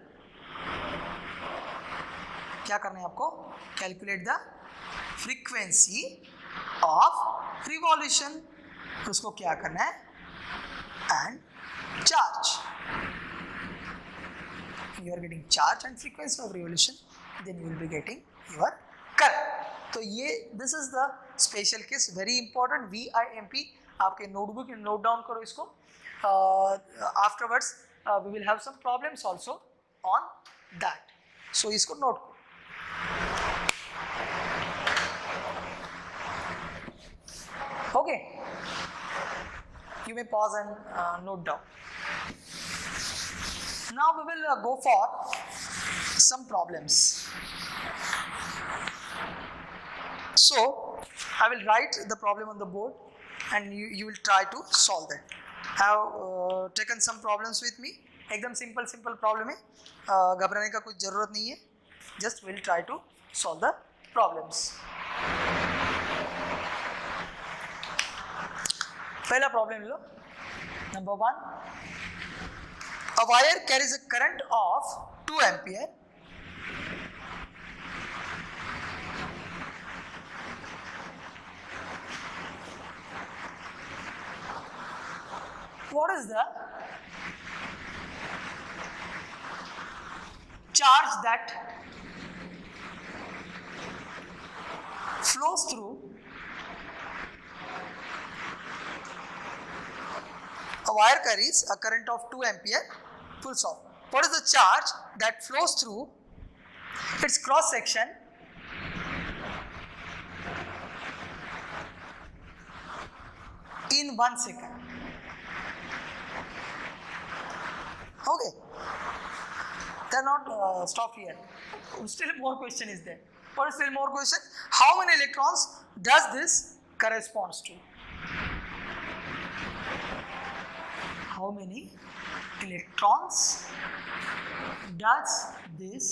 क्या करना है आपको? Calculate the frequency of revolution. उसको क्या करना है? And charge. You are getting charge and frequency of revolution, then you will be getting your current. तो ये this is the special case, very important. V I M P आपके notebook में note down करो इसको. uh, afterwards uh, we will have some problems also on that. So इसको note करो. Okay. You may pause and uh, note down. Now we will uh, go for some problems. So I will write the problem on the board and you, you will try to solve that. I have uh, taken some problems with me. एकदम simple simple problem है, uh, घबराने का कुछ ज़रूरत नहीं है. Just we'll try to solve the problems. पहला problem लो. नंबर वन, a wire carries a current of two ampere what is the charge that flows through a wire carries a current of two ampere full stop. What is the charge that flows through its cross section in one second? Okay, they're not uh, stopped here. Still more question is there. What is still more question? How many electrons does this corresponds to? How many electrons does this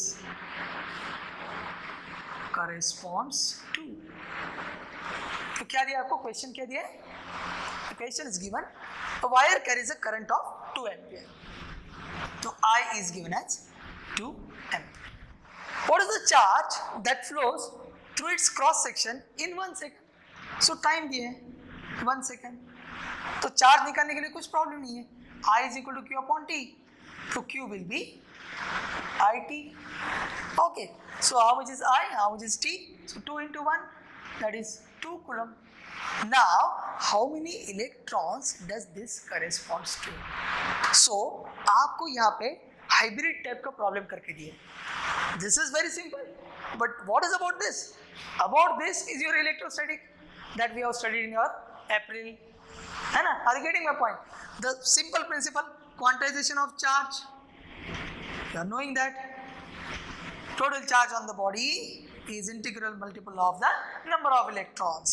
corresponds to? तो क्या दिया आपको? Question क्या दिया है? The question is given, a wire carries a current of two ampere. So I is given as two ampere. What is the charge that flows through its cross section in one second? So time दिया है one second, तो charge निकालने के लिए कुछ problem नहीं है. I is equal to Q upon T, so Q will be I T. Okay, so how much is I, how much is T? So two into one, that is two coulomb. Now how many electrons does this corresponds to? So आपको यहाँ पे hybrid type का problem करके दिए. This is very simple, but what is about this? About this is your electrostatic that we have studied in your April, है ना? Are you getting my point? The simple principle, quantization of charge. You are knowing that total charge on the body is integral multiple of the number of electrons.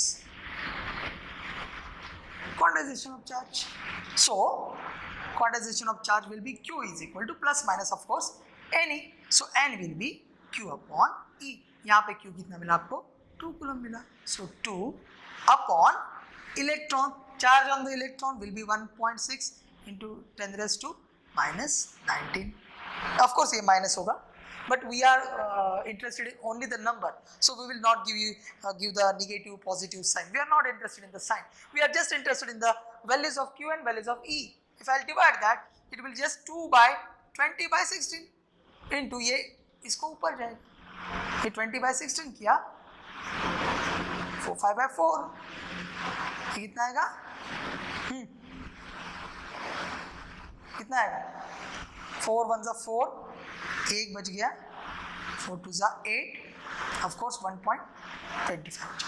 Quantization of charge. So quantization of charge will be Q is equal to plus minus of course N. So N will be Q upon E. यहाँ पे Q कितना मिला आपको? two coulomb मिला. So two upon electron. Charge on the electron will be one point six into ten raised to minus nineteen. Of course ये minus होगा, but we are uh, interested in only the number, so we will not give you uh, give the negative positive sign. We are not interested in the sign. We are just interested in the values of Q and values of E. If I'll divide that, it will just two by twenty by sixteen into ये इसको ऊपर जाएगा. ये twenty by sixteen किया, four five by four. ये कितना आएगा? हम्म कितना आएगा? four one जा four, एक बच गया, four two जा eight, of course one point two five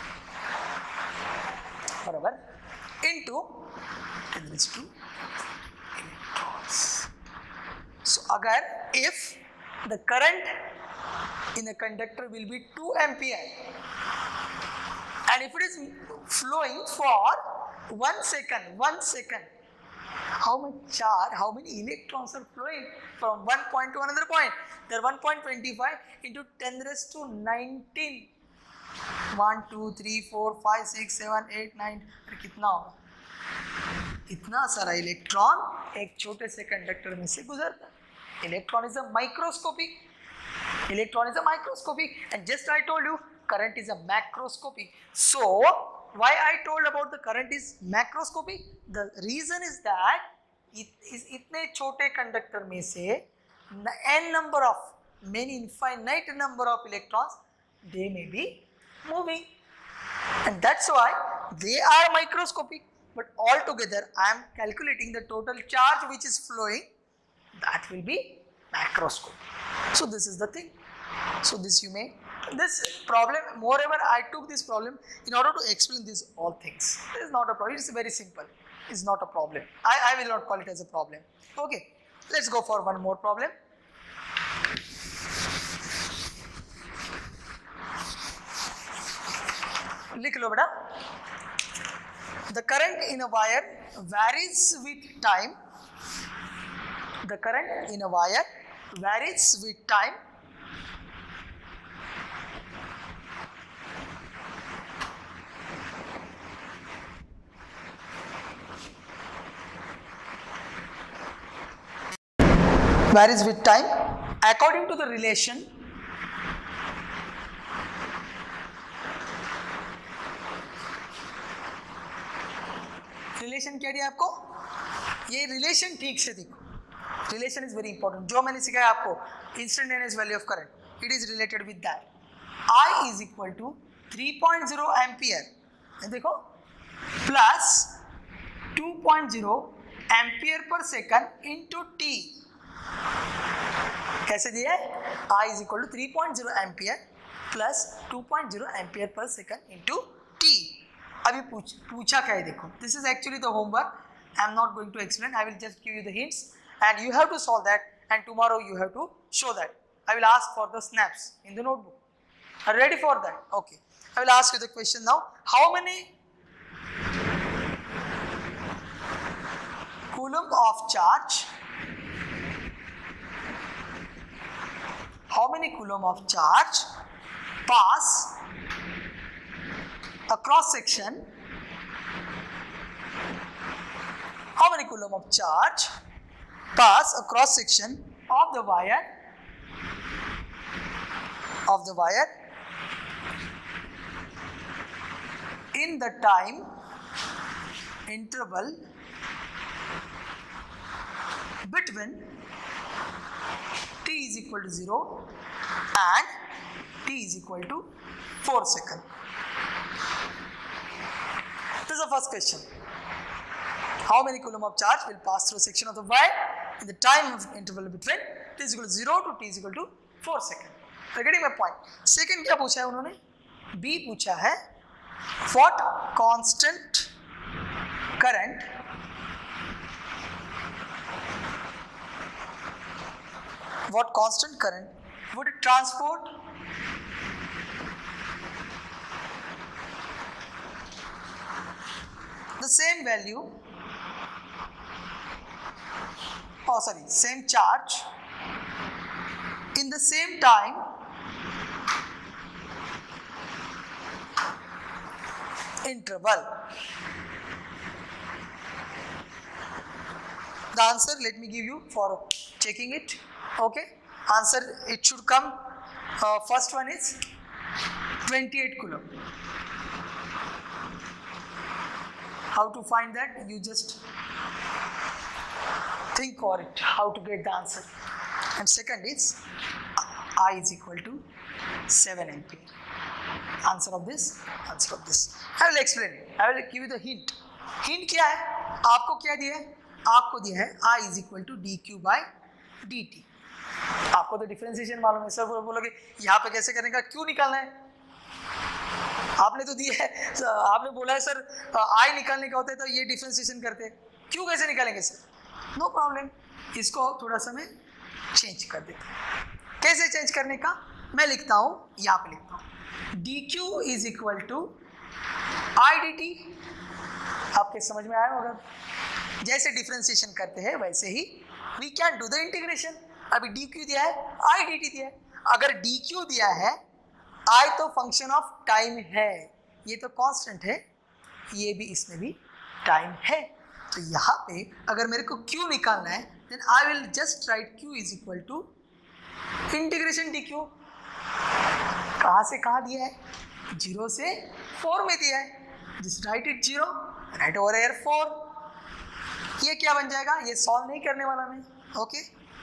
बराबर into ten raised to electrons. So अगर if the current in a conductor will be two ampere and if it is flowing for one second, one second, how much charge, how many electrons are flowing from one point to another point? They're one point two five into ten raised to nineteen. one, two, three, four, five, six, seven, eight, nine. अरे कितना होगा? इतना सारा electron एक छोटे से conductor में से गुजरता है. Electron is a microscopic. Electron is a microscopic and just I told you current is a macroscopic. So why I told about the current is macroscopic? The reason is that इस इतने छोटे conductor में से n number of many infinite number of electrons they may be moving, and that's why they are microscopic. But altogether I am calculating the total charge which is flowing, that will be macroscopic. So this is the thing. So this you may, this problem, moreover I took this problem in order to explain these all things. It is not a problem, it is very simple. It is not a problem. I, I will not call it as a problem. Okay, let's go for one more problem. लिख लो बेटा. The current in a wire varies with time. The current in a wire varies with time. Varies with time according to the relation relation क्या दिया आपको? ये relation ठीक से देखो. Relation is very important. जो मैंने सिखाया आपको instantaneous value of current, it is related with that. I is equal to three point zero ampere, देखो, plus two point zero ampere per second into T. कैसे दिया है? I is equal to three point zero ampere plus two point zero ampere per second into T. अभी पूछ पूछा क्या है देखो. This is actually the homework. I am not going to explain. I will just give you the hints and you have to solve that, and tomorrow you have to show that. I will ask for the snaps in the notebook. Are you ready for that? Okay. I will ask you the question now. How many coulomb of charge? How many coulomb of charge pass a cross section? How many coulomb of charge pass a cross section of the wire of the wire in the time interval between t is equal to zero and t is equal to four seconds. This is the first question. How many coulomb of charge will pass through a section of the wire in the time of interval between t is equal to zero to t is equal to four seconds? Are you getting my point? Second क्या पूछा है उन्होंने? B पूछा है what constant current what constant current would transport the same value, oh sorry, same charge in the same time interval. The answer, let me give you for checking it. Okay, answer, it should come, uh, first one is twenty-eight coulomb. How to find that? You just think on it, how to get the answer. And second is I is equal to seven ampere. Answer of this, answer of this. I will explain it. I will give you the hint. Hint क्या है? आपको क्या दिया है? आपको दिया है I is equal to dq by dt. आपको तो डिफरेंशिएशन मालूम है, सर बोलोगे यहाँ पे कैसे करने का, क्यों निकालना है? आपने तो दिया है, आपने बोला है सर I निकालने का होता है तो ये डिफरेंशिएशन करते हैं, क्यों कैसे निकालेंगे सर? नो प्रॉब्लम, इसको थोड़ा सा मैं चेंज कर देता हूँ। कैसे चेंज करने का? मैं लिखता हूँ, यहाँ पे लिखता हूँ dq is equal to I dt. आपके समझ में आया होगा? जैसे डिफरेंशिएशन करते हैं वैसे ही we can do the integration. अभी dq दिया है, I dt दिया है. अगर dq दिया है, I तो फंक्शन ऑफ टाइम है, ये तो कांस्टेंट है, ये भी इसमें भी टाइम है, तो यहाँ पे अगर मेरे को q निकालना है then I will just write q is equal to integration dq. कहाँ से कहाँ दिया है? जीरो से फोर में दिया है. Just write it zero, write over here four. ये क्या बन जाएगा? ये सॉल्व नहीं करने वाला मैं. ओके,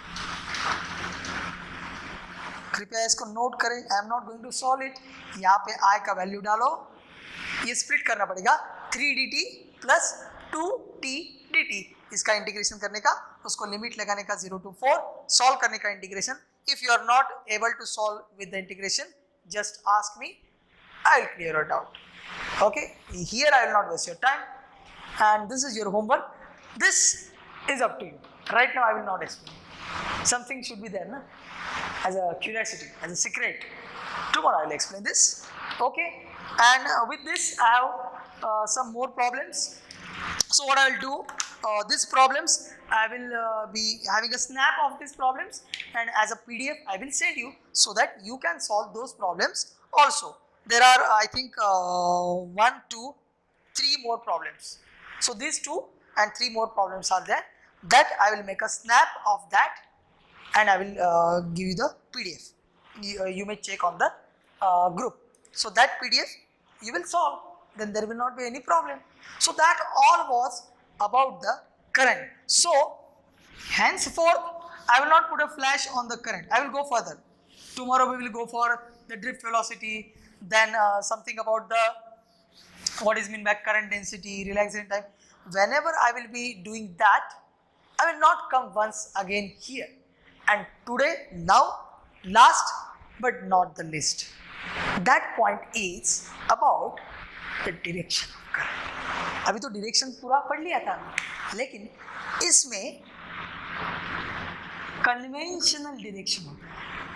कृपया इसको नोट करें. I am not going to solve it. यहाँ पे आई का वैल्यू डालो, ये स्प्लिट करना पड़ेगा. Three D T plus two T D T, इसका इंटीग्रेशन करने का, उसको लिमिट लगाने का जीरो टू फोर, सॉल्व करने का integration. If you are not able to solve with the integration, just ask me, I will clear it out. Okay, here I will not waste your time, and this is your homework. This is up to you. Right now I will not explain. Something should be there, na? As a curiosity, as a secret. Tomorrow I will explain this. Okay, and uh, with this I have uh, some more problems. So what I will do, uh, these problems I will uh, be having a snap of these problems, and as a P D F I will send you so that you can solve those problems also. There are uh, I think uh, one, two, three more problems. So these two and three more problems are there, that I will make a snap of that and I will uh, give you the P D F. You, uh, you may check on the uh, group. So that P D F you will solve, then there will not be any problem. So that all was about the current. So henceforth I will not put a flash on the current. I will go further. Tomorrow we will go for the drift velocity, then uh, something about the what is mean by current density, relaxation time. Whenever I will be doing that, I will not come once again here. And today, now, last but not the least, that point is about the direction of current. अभी तो direction पूरा पढ़ लिया था, लेकिन इसमें conventional direction होता है.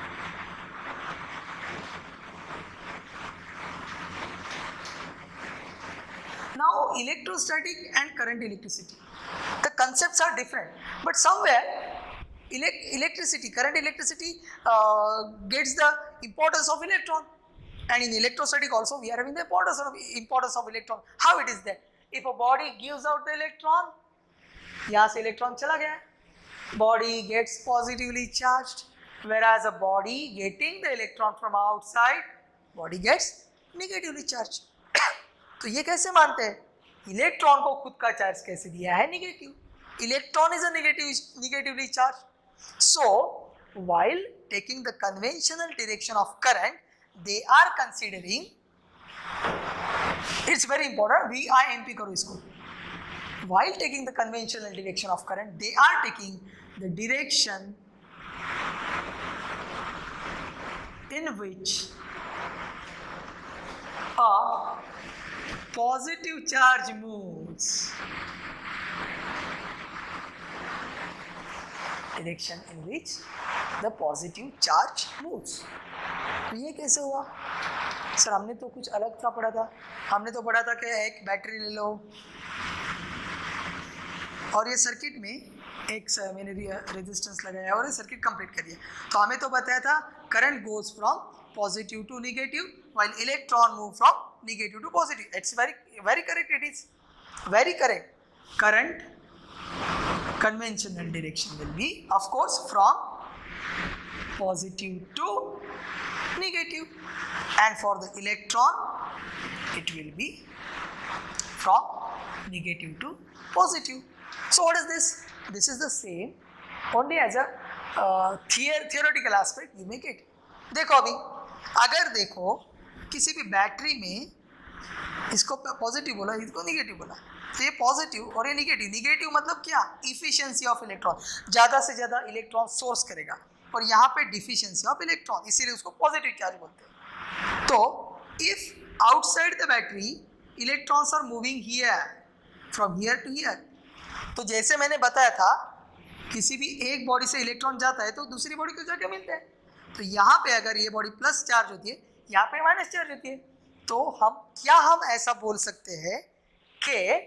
Now electrostatic and current electricity, the concepts are different, but somewhere elect electricity, current electricity uh, gets the importance of electron, and in electrostatic also we are having the importance of importance of electron. How it is there? If a body gives out the electron, यहाँ से electron चला गया, body gets positively charged, whereas a body getting the electron from outside, body gets negatively charged. तो ये कैसे मानते हैं? Electron को खुद का चार्ज कैसे दिया है? Negative. Electron is a negative negatively charge. So while taking the conventional direction of current, they are considering, it's very important, V I M P करो इसको. While taking the conventional direction of current, they are taking the direction in which a positive charge moves. Direction in which the positive charge moves. तो ये कैसे हुआ? Sir हमने तो कुछ अलग सा पढ़ा था. हमने तो पढ़ा था कि एक बैटरी ले लो और ये सर्किट में एक मैंने रेजिस्टेंस लगाया और ये सर्किट कंप्लीट करिए. तो हमें तो बताया था current goes from positive to negative while electron move from negative to positive. It's very very correct. It is very correct. Current conventional direction will be, of course, from positive to negative, and for the electron it will be from negative to positive. So what is this? This is the same, only as a uh, theor theoretical aspect you make it. देखो अभी अगर देखो किसी भी battery में इसको positive बोला, इसको निगेटिव बोला, तो ये पॉजिटिव और ये निगेटिव. निगेटिव मतलब क्या? Efficiency of electron. ज़्यादा से ज़्यादा इलेक्ट्रॉन सोर्स करेगा और यहाँ पे डिफिशिएंसी ऑफ इलेक्ट्रॉन, इसीलिए उसको पॉजिटिव चार्ज बोलते हैं. तो if outside the battery electrons are moving here from here to here, तो जैसे मैंने बताया था किसी भी एक बॉडी से इलेक्ट्रॉन जाता है तो दूसरी बॉडी को जाके मिलते हैं. तो यहाँ पे अगर ये बॉडी प्लस चार्ज होती है, यहाँ पे माइनस चार्ज होती है, तो हम क्या हम ऐसा बोल सकते हैं कि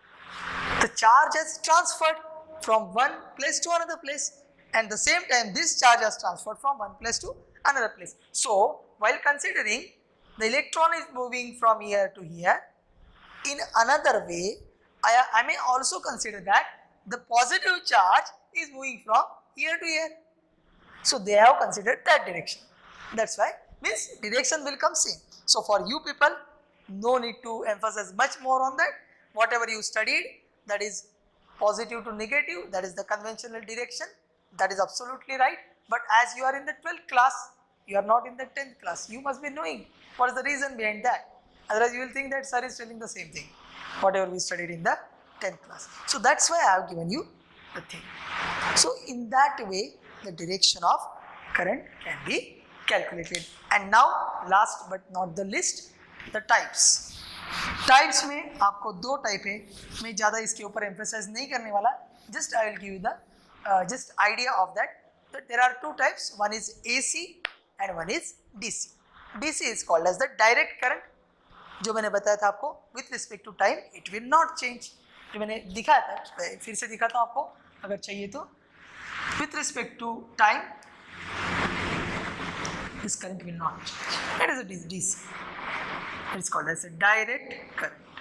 the charge has transferred from one place to another place, and the same time this charge has transferred from one place to another place. So while considering the electron is moving from here to here, in another way I, I may also consider that the positive charge is moving from here to here. So they have considered that direction. That's why means direction will come same. So for you people, no need to emphasize much more on that. Whatever you studied, that is positive to negative, that is the conventional direction, that is absolutely right. But as you are in the twelfth class, you are not in the tenth class, you must be knowing what is the reason behind that. Otherwise you will think that sir is telling the same thing, whatever we studied in the tenth class. So that's why I have given you the thing. So in that way, the direction of current can be calculated. And now last but not the least, the types. Types में आपको दो type है. मैं ज़्यादा इसके ऊपर emphasise नहीं करने वाला. Just I will give you the just idea of that. There are two types. One is AC and one is DC. DC is called as the direct current. जो मैंने बताया था आपको with respect to time it will not change. जो मैंने दिखाया था, फिर से दिखाता हूँ आपको अगर चाहिए तो. With respect to time this current will not change. That is a DC. It's called as a direct current,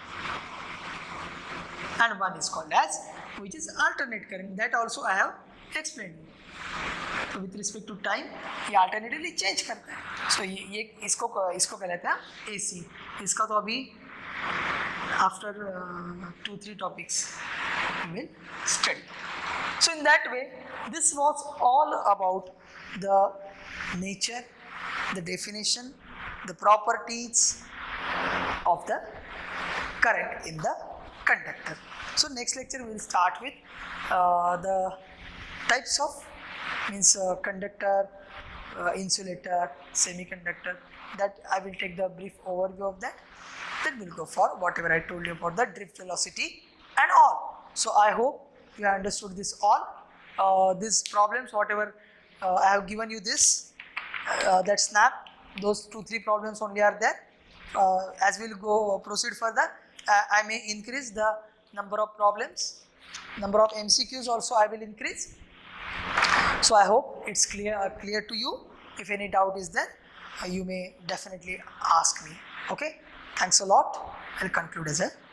and one is called as, which is alternate current. That also I have explained. So with respect to time, ये alternatively change करता है. So ये ये इसको इसको कहलाता है A C. इसका तो अभी after uh, two three topics we will study. So in that way, this was all about the nature, the definition, the properties of the current in the conductor. So next lecture we will start with uh, the types of means uh, conductor, uh, insulator, semiconductor. That I will take the brief overview of that. Then we'll go for whatever I told you about the drift velocity and all. So I hope you have understood this all. Uh, these problems, whatever uh, I have given you this, uh, that snap, those two three problems only are there. Uh, as we will go proceed further, uh, I may increase the number of problems, number of M C Qs also I will increase. So I hope it's clear uh, clear to you. If any doubt is there, uh, you may definitely ask me. Okay, thanks a lot. I'll conclude as a